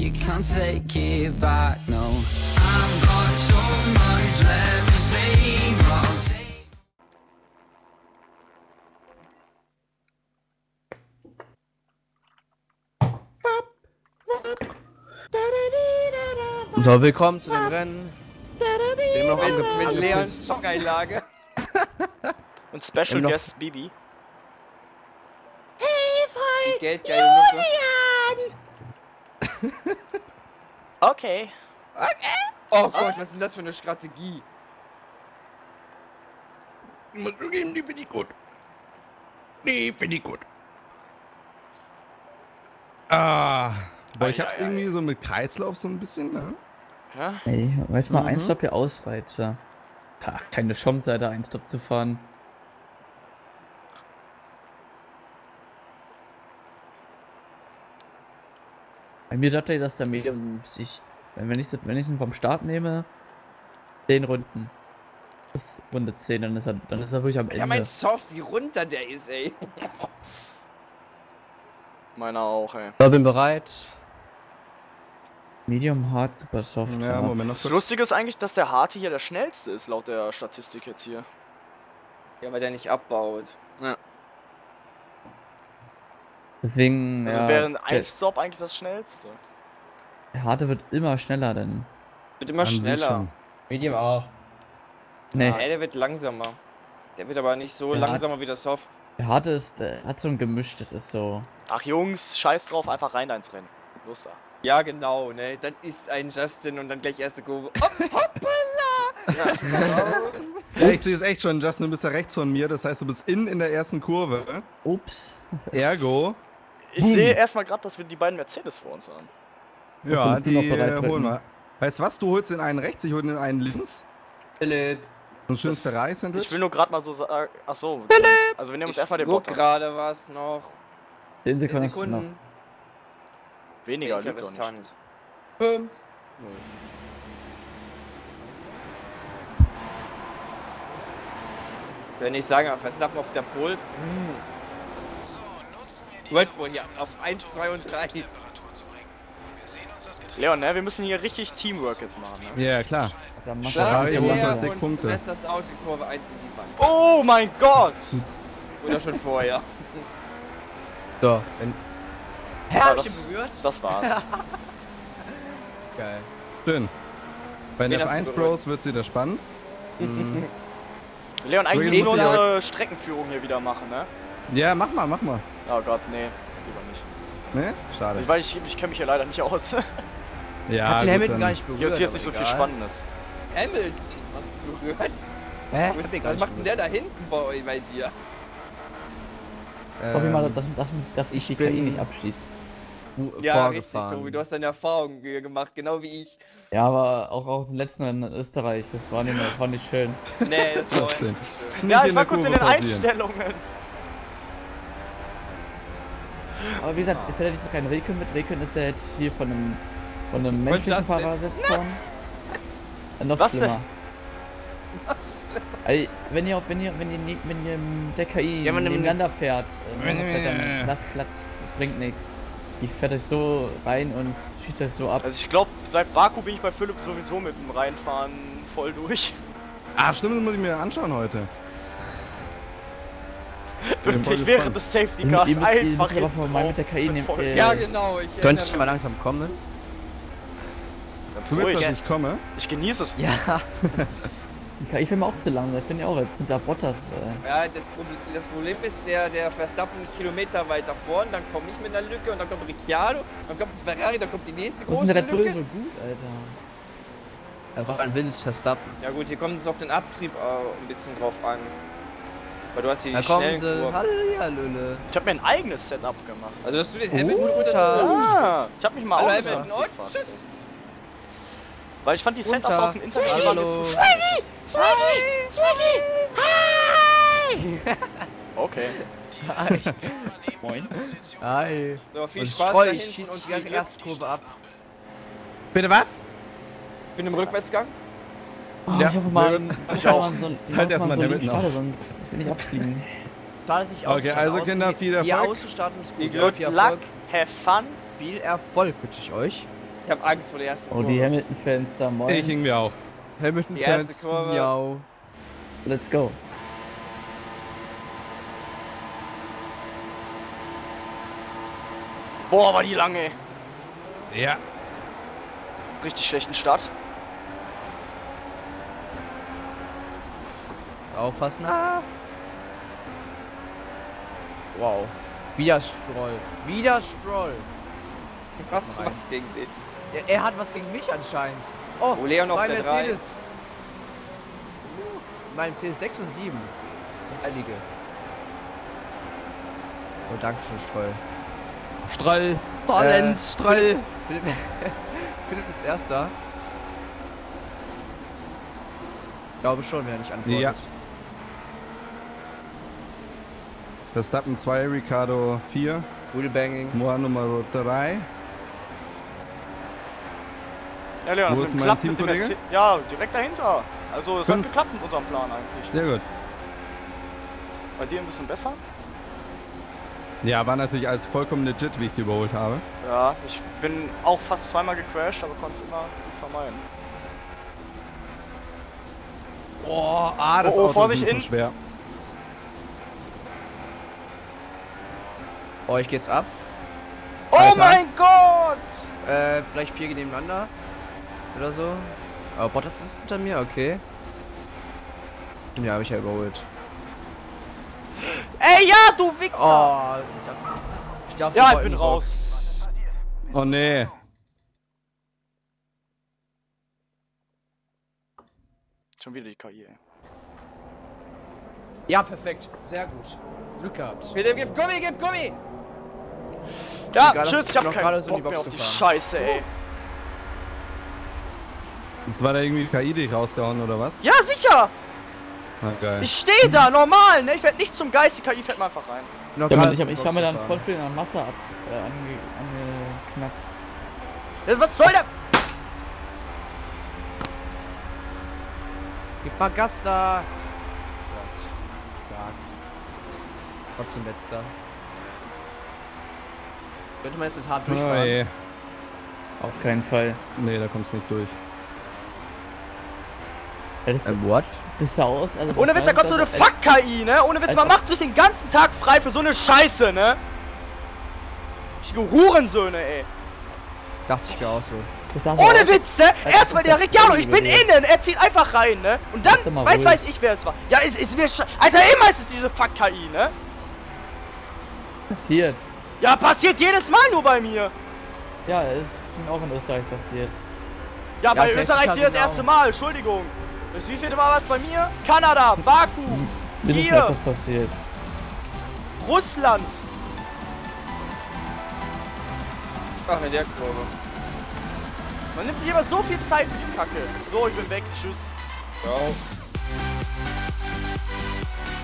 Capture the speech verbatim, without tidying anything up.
you can't take it back, no. I've got so much left to say, but take... So, willkommen zu dem Rennen. Wir noch Mit, ange mit Leons angepisst. Zockeinlage. Und Special noch- Guest Bibi. Die geldgeile Nutte. Okay. Oh Gott, was ist denn das für eine Strategie? Ich muss zugeben, die finde ich gut. Die finde ich gut. Ah. Boah, ich Ei, hab's ei, ei. irgendwie so mit Kreislauf so ein bisschen, ne? Ja? Ey, weiß mal, Mhm. ein Stopp hier Ausreizer. Ha, keine Chance, da einen Stopp zu fahren. Bei mir sagt er, dass der Medium sich, wenn wenn ich wenn ich ihn vom Start nehme, zehn Runden. Bis Runde zehn, dann ist er, dann ist er wirklich am Ja, mein Ende. Soft, wie runter der ist, ey. Meiner auch, ey. So, bin bereit. Medium, Hard, Super Soft. Ja, Moment noch Das kurz. Lustige ist eigentlich, dass der Harte hier der schnellste ist, laut der Statistik jetzt hier. Ja, weil der nicht abbaut. Deswegen, Also ja, wäre ein der, Stop eigentlich das schnellste. der Harte wird immer schneller, denn. Wird immer An sich schneller. schon. Medium auch. Nee, Nee, der wird langsamer. Der wird aber nicht so Ja. langsamer wie der Soft. der Harte ist, der hat so ein Gemisch, das ist so. Ach Jungs, scheiß drauf, einfach rein da ins Rennen. Los da. Ja, genau, ne? Das ist ein Justin und dann gleich erste Kurve. Oh, hoppala! Ja, raus. Ja, ich sehe es echt schon. Justin, du bist ja rechts von mir. Das heißt, du bist in in der ersten Kurve. Ups. Ergo. Ich Boom. sehe erstmal gerade, dass wir die beiden Mercedes vor uns haben. Ja, Ich bin noch die bereit, äh, holen drücken. wir. Weißt du was? Du holst den einen rechts, ich hole den einen links. Philipp. So ein schönes Das- Ferrari-Sandwich. Ich will nur gerade mal so sagen. Ach so. Also wir nehmen uns Ich erstmal den guck Bottas. gerade was noch. zehn zehn Sekunden hast du noch. Sekunden. Weniger, lügt doch nicht. Interessant. Fünf. Wenn ich sage, Verstappen auf der Pole. Red Bull hier auf eins, zwei und drei. Leon, ne, wir müssen hier richtig Teamwork jetzt machen. Ne? Ja, klar. Dann mach Ferrari das holt langsam. das Deck Punkte. Setzt das Auto in Kurve eins in die Wand. Oh mein Gott! Oder schon vorher. So, wenn, Hä, Ja, hab ich das, den berührt? das war's. Geil. schön. Bei den Wen F hast du eins berührt? Bros wird es wieder spannend. Mhm. Leon, eigentlich Übrigens müssen wir muss ich unsere Streckenführung hier wieder machen, ne? Ja, mach mal, mach mal. Oh Gott, nee, lieber nicht. Ne? Schade. Ich, weil ich, ich kenne mich hier leider nicht aus. Ja, Hab den gut, Hamilton dann- gar nicht berührt. Hier ist jetzt aber nicht so viel egal. Spannendes. Hamilton, hast du berührt? Hä? Was, Hab ich gar was nicht macht denn berührt. der da hinten bei, euch- bei dir? Hoffe ich mal, Ähm, dass, dass, dass ich die K I bin- nicht abschießt. Ja, richtig, vorgefahren. Tobi. Du hast deine Erfahrung ge- gemacht, genau wie ich. Ja, aber auch aus dem letzten in Österreich, das war nicht, das war nicht schön. Nee, das war Trotzdem. nicht schön. Nicht Ja, in ich war der kurz in Kurve den pausieren. Einstellungen. Aber wie gesagt, jetzt hätte ich noch keinen Rekün mit. Rekün ist ja jetzt hier von einem, von einem menschlichen Justin. Fahrer ersetzt worden. Äh, noch Was denn? schlimmer. Also, wenn ihr, wenn ihr, wenn ihr, nie- wenn ihr mit der K I Ja, man nimmt- nebeneinander fährt, äh, fährt dann lasst Platz, das bringt nichts. Die fährt euch so rein und schießt euch so ab. Also ich glaube, seit Baku bin ich bei Philipp sowieso mit dem Reinfahren voll durch. Ah, stimmt, das muss ich mir anschauen heute. bin voll Wirklich während gespannt. des Safety Ihr Cars müsst- ihr einfach müsst aber hinten von mal drauf mit der K I mit nehmen, voll äh, Ja, Gas. genau. Ich Könnt erinnere ihr mal langsam kommen? Ganz Du willst, ruhig. dass ich komme? Ich genieße es. Ja. Die K I fährt mir auch zu langsam, ich bin ja auch jetzt hinter Bottas. Äh, Ja, das Problem, das Problem ist, der, der Verstappen einen Kilometer weiter vorn, dann komme ich mit einer Lücke und dann kommt Ricciardo, dann kommt Ferrari, dann kommt die nächste was ist große denn der Red Bull Lücke. so gut, Alter? Einfach ein wildes Verstappen. Ja gut, hier kommt es auf den Abtrieb äh, ein bisschen drauf an. Weil du hast hier Da die kommen schnellen sie. Kurven. Halleluja, Lülle. Ich habe mir ein eigenes Setup gemacht. Also dass du den Hamilton Guter. runter... Ah, ich habe mich mal Hallo auch Hamilton, und gefasst. tschüss. Weil ich fand die Setups Runter. aus dem Internet die waren mir Hallo. zu schwierig. Okay. Moin. Hi. So, viel Und Spaß da streu, ich hinten schieß und die viel ganze Glück. erste Kurve ab. Bitte was? Ich bin im Rückwärtsgang. Oh, Ja, ich hoffe mal, sehr gut. ich Ich auch. Mal so, ich Halt hoffe erst mal so der einen mitten Starte, auf. sonst will ich abfliegen. Da ist nicht Okay, ausgestartet. also Kinder, viel Wie Erfolg. ausgestartet ist gut. Viel Ja, Glück, viel Luck, Erfolg. have fun. Viel Erfolg wünsche ich euch. Ich hab Angst vor der ersten Oh, Kurve. die Hamilton-Fans da, moin. Ich irgendwie auch. Die Hamilton-Fans, erste Kurve. miau. Let's go. Boah, war die lange. Ja. Richtig schlechten Start. Aufpassen. Ah. Wow. Wieder Stroll. Wieder Stroll. Was Nein. machst du gegen den? Er, er hat was gegen mich anscheinend. Oh, Oh, Leon auf mein der drei. Mercedes. Mein Mercedes sechs und sieben. Heilige. Oh, danke schön, Stroll. Strall. Äh, Stroll. Philipp, Philipp ist Erster. Ich glaube schon, wenn er nicht antwortet. Ja. Verstappen zwei, Ricardo vier, Wheelbanging. Moa Nummer drei. Ja, Leon, Wo hat ist mit mein geklappt mit dem Teamkollege? Merce- Ja, direkt dahinter. Also, es hat Fünf. geklappt mit unserem Plan eigentlich. Sehr gut. Bei dir ein bisschen besser? Ja, war natürlich alles vollkommen legit, wie ich die überholt habe. Ja, ich bin auch fast zweimal gecrashed, aber konnte es immer gut vermeiden. Oh, ah, das Oh, oh, Auto Vorsicht, ist ein in. bisschen schwer. Oh, ich geh jetzt ab. Oh Alter. mein Gott! Äh, vielleicht vier nebeneinander. Oder so. Aber Bottas ist hinter mir, okay. Ja, hab ich ja überholt. Ey, ja, du Wichser! Oh, ich darf, ich darf ja, sofort ich bin in die raus. Oh nee. Schon wieder die K I, ey. Box. Ja, perfekt. Sehr gut. Glück gehabt. Philipp, gib Gummi, gib Gummi! Ja, gerade- tschüss, ich hab noch keinen gerade so in die Bock mehr Box auf die gefahren. Scheiße, ey. Jetzt war da irgendwie K I dich rausgehauen oder was? Ja, sicher! Na geil. Ich stehe da, normal, ne? Ich werd nicht zum Geist, die K I fährt mal einfach rein. Noch Ja, gerade Mann, ich so habe in die ich hab mir Box dann gefahren. voll viel in der Masse ab, äh, ange, angeknackst. Ja, was soll der? Gib mal Gas da. Gott. Stark. Trotzdem letzter. Könnte man jetzt mit hart Oh, durchfahren. ey. Auf keinen Fall. Nee, da kommst du nicht durch. Ja, das, Ähm, what? das sah aus, also Ohne Witz, da kommt so eine Fuck-K I, ne? Ohne Witz, man Alter. macht sich den ganzen Tag frei für so eine Scheiße, ne? Richtige Hurensöhne, ey. Dachte ich mir auch so. Das sah so Ohne aus, Witz, ne? als Erstmal ob der das Ricciardo, Zombie ich bin wäre. innen, er zieht einfach rein, ne? Und Mach doch dann, mal weiß, ruhig. weiß ich, wer es war. Ja, ist, ist mir sche- Alter, immer ist es diese Fuck-K I, ne? passiert. Ja, passiert jedes Mal nur bei mir. Ja, es ist mir auch in Österreich passiert. Ja, bei das Österreich ist dir das genau. erste Mal, Entschuldigung. Das wievielte Mal war es bei mir? Kanada, Baku, Mir ist hier, das passiert. Russland. Ach, in der Kurve. Man nimmt sich immer so viel Zeit für die Kacke. So, ich bin weg, tschüss. Ciao.